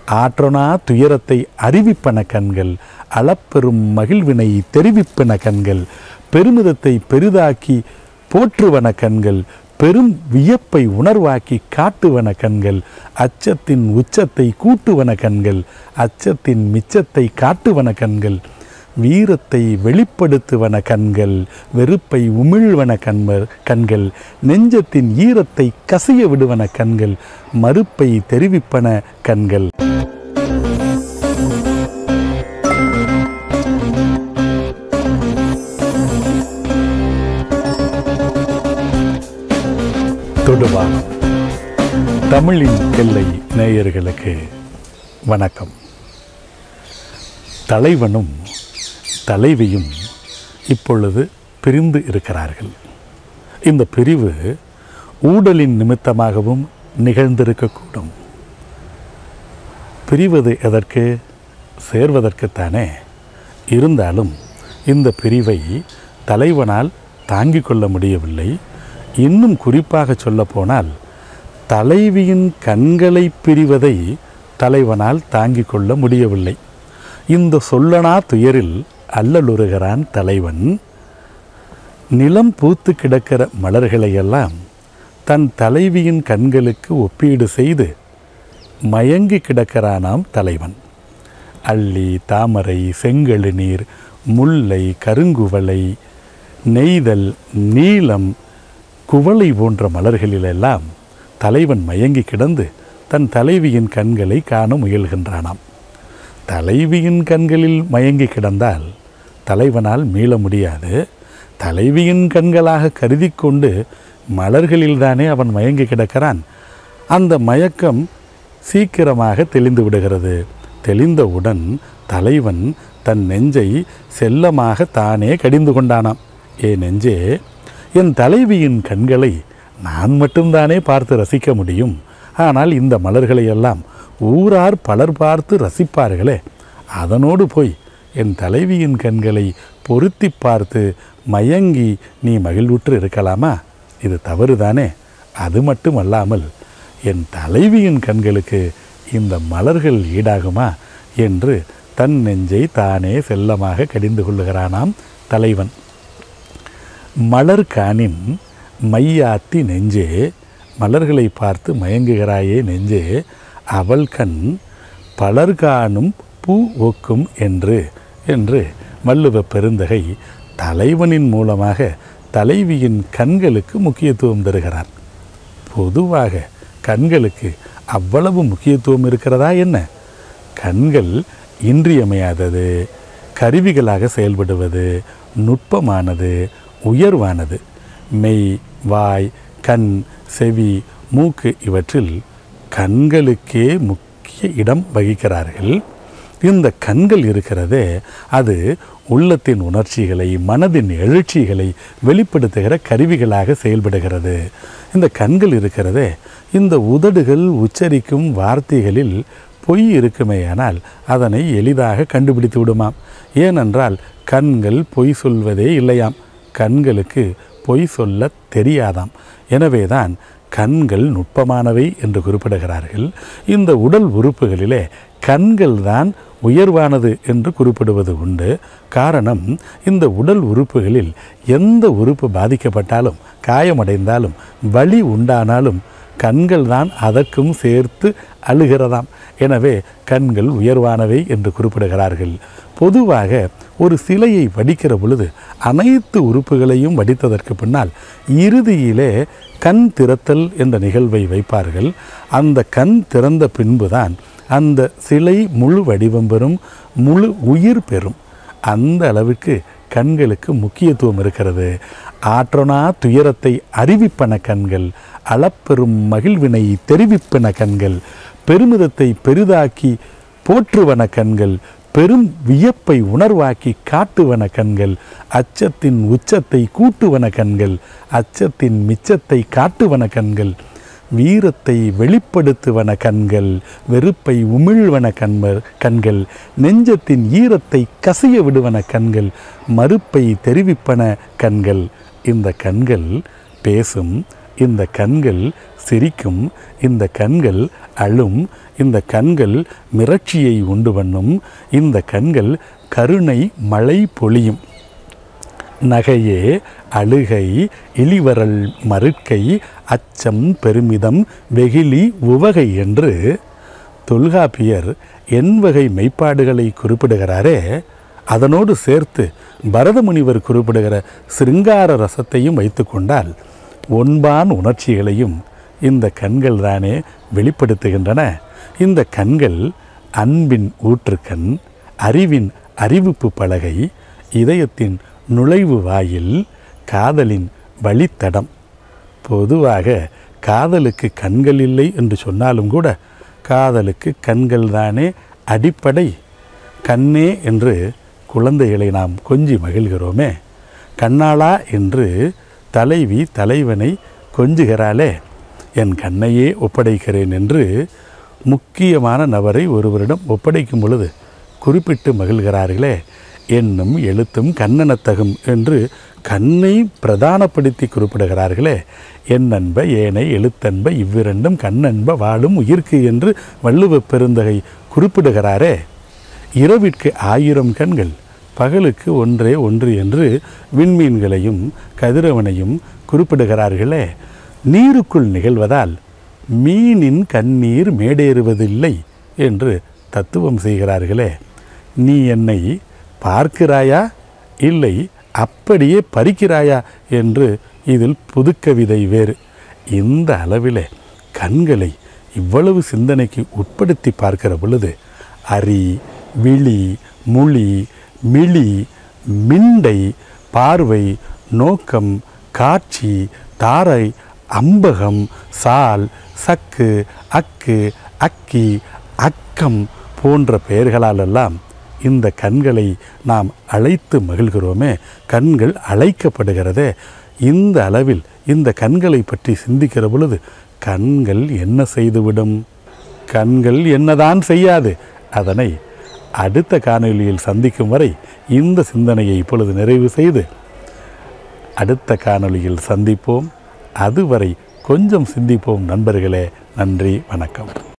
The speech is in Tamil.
ஆற்றொணா துயரத்தை அறிவிப்பன கண்கள், அளப்பெரும் மகிழ்வினை தெரிவிப்பன கண்கள், பெருமிதத்தை பெரிதாக்கி போற்றுவன கண்கள், பெரும் வியப்பை உணர்வாக்கி காட்டுவன கண்கள், அச்சத்தின் உச்சத்தை கூட்டுவன கண்கள், அச்சத்தின் மிச்சத்தை காட்டுவன கண்கள், வீரத்தை வெளிப்படுத்துவன கண்கள், வெறுப்பை உமிழ்வன கண்கள், நெஞ்சத்தின் ஈரத்தை கசிய விடுவன கண்கள், மறுப்பை தெரிவிப்பன கண்கள். தொடுவான் தமிழின் எல்லை நேயர்களுக்கு வணக்கம். தலைவனும் தலைவியும் இப்பொழுது பிரிந்து இருக்கிறார்கள். இந்த பிரிவு ஊடலின் நிமித்தமாகவும் நிகழ்ந்திருக்கக்கூடும். பிரிவது எதற்கு? சேர்வதற்குத்தானே. இருந்தாலும் இந்த பிரிவை தலைவனால் தாங்கிக் கொள்ள முடியவில்லை. இன்னும் குறிப்பாக சொல்லப்போனால் தலைவியின் கண்களை பிரிவதை தலைவனால் தாங்கிக் கொள்ள முடியவில்லை. இந்த சொல்லனா துயரில் அல்லலுறுகிறான் தலைவன். நிலம் பூத்து கிடக்கிற மலர்களையெல்லாம் தன் தலைவியின் கண்களுக்கு ஒப்பீடு செய்து மயங்கி கிடக்கிறானாம் தலைவன். அல்லி, தாமரை, செங்கழு நீர், முல்லை, கருங்குவளை, நெய்தல், நீலம், குவளை போன்ற மலர்களிலெல்லாம் தலைவன் மயங்கி கிடந்து தன் தலைவியின் கண்களை காண முயல்கின்றானாம். தலைவியின் கண்களில் மயங்கி கிடந்தால் தலைவனால் மீள முடியாது. தலைவியின் கண்களாக கருதி கொண்டு மலர்களில்தானே அவன் மயங்கி கிடக்கிறான். அந்த மயக்கம் சீக்கிரமாக தெளிந்து விடுகிறது. தெளிந்தவுடன் தலைவன் தன் நெஞ்சை செல்லமாக தானே கடிந்து கொண்டானாம். ஏ நெஞ்சே, என் தலைவியின் கண்களை நான் மட்டும்தானே பார்த்து ரசிக்க முடியும். ஆனால் இந்த மலர்களையெல்லாம் ஊரார் பலர் பார்த்து ரசிப்பார்களே, அதனோடு போய் என் தலைவியின் கண்களை பொருத்தி பார்த்து மயங்கி நீ மகிழ்வுற்று இருக்கலாமா? இது தவறுதானே. அது மட்டுமல்லாமல் என் தலைவியின் கண்களுக்கு இந்த மலர்கள் ஈடாகுமா என்று தன் நெஞ்சை தானே செல்லமாக கடிந்து கொள்ளுகிறானாம் தலைவன். மலர்கானின் மையாத்தி நெஞ்சே, மலர்களை பார்த்து மயங்குகிறாயே நெஞ்சே, அவள் கண் பலர்கானும் பூ ஒக்கும் என்று வள்ளுவ பெருந்தகை தலைவனின் மூலமாக தலைவியின் கண்களுக்கு முக்கியத்துவம் தருகிறார். பொதுவாக கண்களுக்கு அவ்வளவு முக்கியத்துவம் இருக்கிறதா என்ன? கண்கள் இன்றியமையாதது, கருவிகளாக செயல்படுவது, நுட்பமானது, உயர்வானது. மெய், வாய், கண், செவி, மூக்கு இவற்றில் கண்களுக்கே முக்கிய இடம் வகிக்கிறார்கள். இந்த கண்கள் இருக்கிறதே, அது உள்ளத்தின் உணர்ச்சிகளை, மனதின் எழுச்சிகளை வெளிப்படுத்துகிற கருவிகளாக செயல்படுகிறது. இந்த கண்கள் இருக்கிறதே, இந்த உதடுகள் உச்சரிக்கும் வார்த்தைகளில் பொய் இருக்குமேயானால் அதனை எளிதாக கண்டுபிடித்து விடுமாம். ஏனென்றால் கண்கள் பொய் சொல்வதே இல்லையாம். கண்களுக்கு பொய் சொல்ல தெரியாதாம். எனவேதான் கண்கள் நுட்பமானவை என்று குறிப்பிடுகிறார்கள். இந்த உடல் உறுப்புகளிலே கண்கள் தான் உயர்வானது என்று குறிப்பிடுவது உண்டு. காரணம், இந்த உடல் உறுப்புகளில் எந்த உறுப்பு பாதிக்கப்பட்டாலும், காயமடைந்தாலும், வலி உண்டானாலும் கண்கள் தான் அதற்கும் சேர்த்து அழுகிறதாம். எனவே கண்கள் உயர்வானவை என்று குறிப்பிடுகிறார்கள். பொதுவாக ஒரு சிலையை வடிக்கிற பொழுது அனைத்து உறுப்புகளையும் வடித்ததற்கு பின்னால் இறுதியிலே கண் திறத்தல் என்ற நிகழ்வை வைப்பார்கள். அந்த கண் திறந்த பின்புதான் அந்த சிலை முழு வடிவம் பெறும், முழு உயிர் பெறும். அந்த அளவுக்கு கண்களுக்கு முக்கியத்துவம் இருக்கிறது. ஆற்றொணா துயரத்தை அறிவிப்பன கண்கள், அளப்பெரும் மகிழ்வினை தெரிவிப்பன கண்கள், பெருமிதத்தை பெரிதாக்கி போற்றுவன கண்கள், பெரும் வியப்பை உணர்வாக்கி காட்டுவன கண்கள், அச்சத்தின் உச்சத்தை கூட்டுவன கண்கள், அச்சத்தின் மிச்சத்தை காட்டுவன கண்கள், வீரத்தை வெளிப்படுத்துவன கண்கள், வெறுப்பை உமிழ்வன கண்கள், நெஞ்சத்தின் ஈரத்தை கசிய விடுவன கண்கள், மறுப்பை தெரிவிப்பன கண்கள். இந்த கண்கள் பேசும், இந்த கண்கள் சிரிக்கும், இந்த கண்கள் அழும், இந்த கண்கள் மிரட்சியை உண்டு பண்ணும், இந்த கண்கள் கருணை மழை பொழியும். நகையே அழுகை இளிவரல் மறுக்கை அச்சம் பெருமிதம் வெகுளி உவகை என்று தொல்காப்பியர் எண்வகை மெய்ப்பாடுகளை குறிப்பிடுகிறாரே, அதனோடு சேர்த்து பரத முனிவர் குறிப்பிடுகிற சிருங்கார ரசத்தையும் வைத்து கொண்டால் ஒன்பான் உணர்ச்சிகளையும் இந்த கண்கள் தானே வெளிப்படுத்துகின்றன. இந்த கண்கள் அன்பின் ஊற்றுக்கண், அறிவின் அறிவிப்பு பலகை, இதயத்தின் நுழைவு வாயில், காதலின் வழித்தடம். பொதுவாக காதலுக்கு கண்கள் இல்லை என்று சொன்னாலும் கூட காதலுக்கு கண்கள் தானே அடிப்படை. கண்ணே என்று குழந்தைகளை நாம் கொஞ்சி மகிழ்கிறோமே, கண்ணாளா என்று தலைவி தலைவனை கொஞ்சுகிறாளே, என் கண்ணையே ஒப்படைக்கிறேன் என்று முக்கியமான நபரை ஒருவரிடம் ஒப்படைக்கும் பொழுது குறிப்பிட்டு மகிழ்கிறார்களே, எண்ணும் எழுத்தும் கண்ணெனத்தகும் என்று கண்ணை பிரதானப்படுத்தி குறிப்பிடுகிறார்களே, என் அன்ப ஏனை எழுத்தன்ப இவ்விரண்டும் கண்ணன்ப வாழும் உயிர்க்கு என்று வள்ளுவ பெருந்தகை குறிப்பிடுகிறாரே, இரவிற்கு 1000 கண்கள் பகலுக்கு ஒன்றே ஒன்று என்று விண்மீன்களையும் கதிரவனையும் குறிப்பிடுகிறார்களே, நீருக்குள் நிகழ்வதால் மீனின் கண்ணீர் மேடேறுவதில்லை என்று தத்துவம் செய்கிறார்களே, நீ என்னை பார்க்கிறாயா இல்லை அப்படியே பறிக்கிறாயா என்று இதில் புதுக்கவிதை வேறு. இந்த அளவிலே கண்களை இவ்வளவு சிந்தனைக்கு உட்படுத்தி பார்க்கிற பொழுது அறி, விழி, மொழி, மிழி, மிண்டை, பார்வை, நோக்கம், காட்சி, தாரை, அம்பகம், சால், சக்கு, அக்கு, அக்கி, அக்கம் போன்ற பெயர்களாலெல்லாம் இந்த கண்களை நாம் அழைத்து மகிழ்கிறோமே, கண்கள் அழைக்கப்படுகிறதே. இந்த அளவில் இந்த கண்களை பற்றி சிந்திக்கிற பொழுது கண்கள் என்ன செய்துவிடும்? கண்கள் என்னதான் செய்யாது. அதனை அடுத்த காணொளியில் சந்திக்கும் வரை இந்த சிந்தனையை இப்பொழுது நிறைவு செய்து அடுத்த காணொளியில் சந்திப்போம். அதுவரை கொஞ்சம் சிந்திப்போம் நண்பர்களே. நன்றி, வணக்கம்.